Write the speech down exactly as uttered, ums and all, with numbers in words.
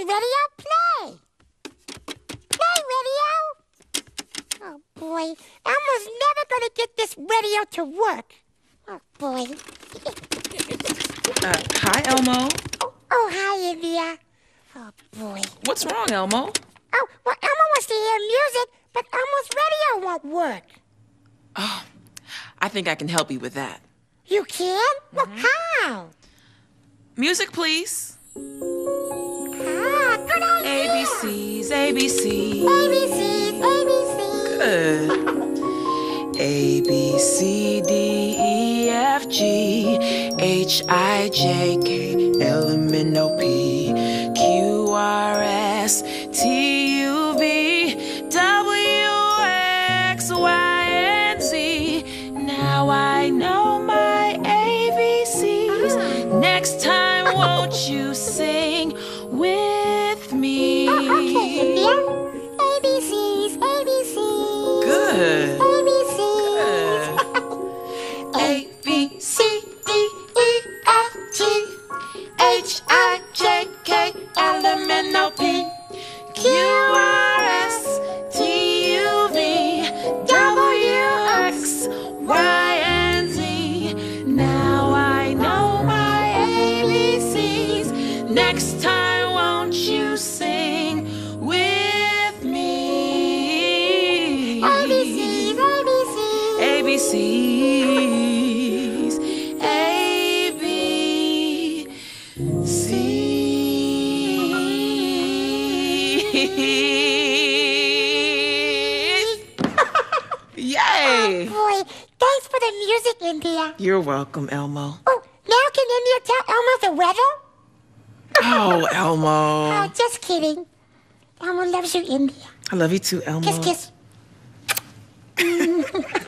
radio? Play. Play, radio. Oh, boy. Elmo's never gonna get this radio to work. Oh, boy. uh, hi, Elmo. Oh, oh, hi, India. Oh, boy. What's wrong, Elmo? Oh, well, Elmo wants to hear music, but Elmo's radio won't work. Oh, I think I can help you with that. You can? Mm-hmm. Well, how? Music, please. Ah, good idea. A B Cs, A B Cs. A B Cs, A B Cs. Good. A, B, C, D, E, F, G, H, I, J, K, L, M, N, O, P, Q, R, S, T, U, V, W, X, Y, and Z. Now I know my A B Cs. Ah. Next time, won't you sing with me? Oh, okay, India. A B Cs, A B Cs. Good. A B Cs. A, B, C, D, E, F, G, H, I, J, K, L, M, N, O, P, Q, R, S, T, U, V, W, X, Y, and Z. Now I know my A B Cs. Next time, won't you sing with me? A B Cs, A B Cs. A B Cs. A B Cs. Yay! Oh, boy. Thanks for the music, India. You're welcome, Elmo. Oh, now can India tell Elmo the weather? Oh, Elmo. Oh, just kidding. Elmo loves you, India. I love you too, Elmo. Kiss, kiss.